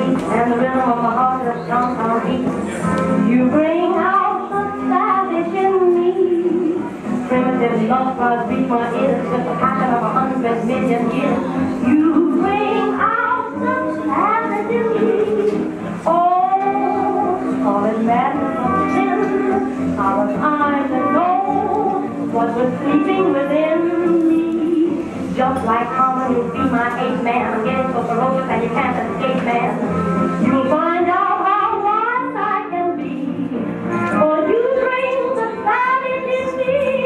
sweet and the rhythm of my heart is a strong beat. You bring out the savage in me. Primitive love cries beat my ears with the passion of 100 million years. You bring out the savage in me. Oh, call it madness or sin. I was I to know what was sleeping within me. Just like harmony, be my ape man. I'm getting so ferocious and you can't escape, man. You'll find out how wise I can be, for you bring the savage in me.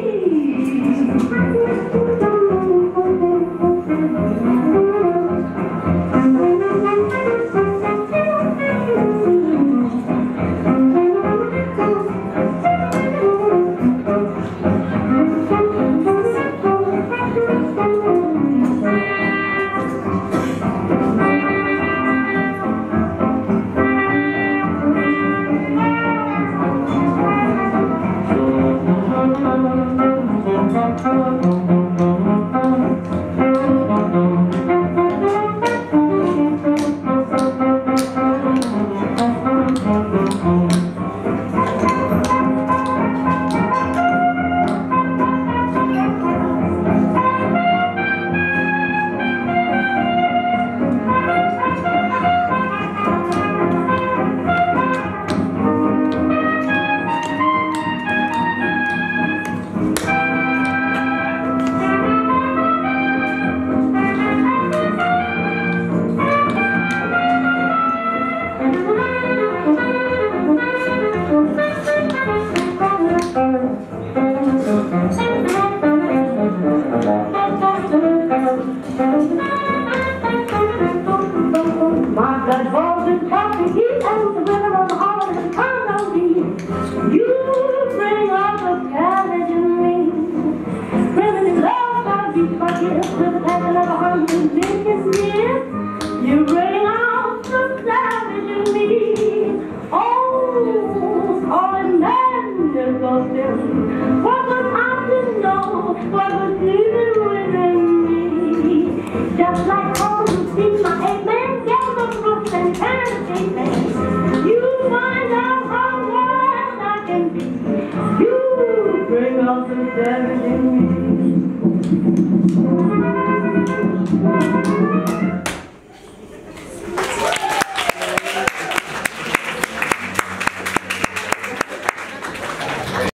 My blood boils in coffee heat and the rhythm of the heart is a condo beat. You bring out the savage in me. Primitive love, I beat my kiss with the passion of 100 million years. You bring out the savage in me. Oh, call it madness or sin. What was I to know what was sleeping within me? Just like harmony, be my ape man. And can't me. You find out how wise I can be. You bring out the savage in me.